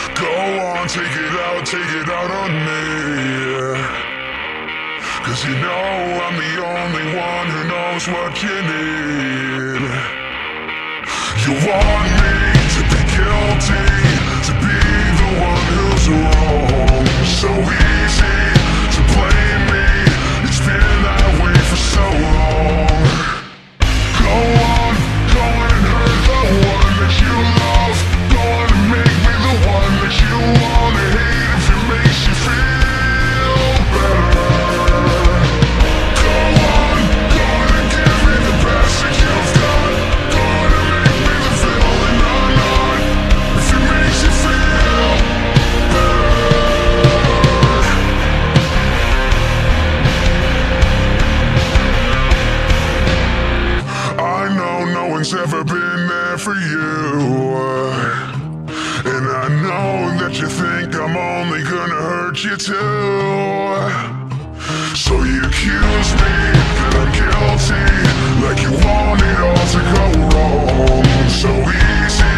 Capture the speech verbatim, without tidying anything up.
Go on, take it out, take it out on me. Cause you know I'm the only one who knows what you need. You want me to be guilty, to be the one who's wrong. So easy to blame me, it's been that way for so long. Go on, go on and hurt the one that you love. Go on and make me the one that you wanna hate if it makes you feel better. Go on, go on and give me the best that you've got. Go on and make me the villain I'm not, if it makes you feel better. I know no one's ever been there for you, and I know that you think I'm only gonna hurt you too. So you accuse me that I'm guilty, like you want it all to go wrong. So easy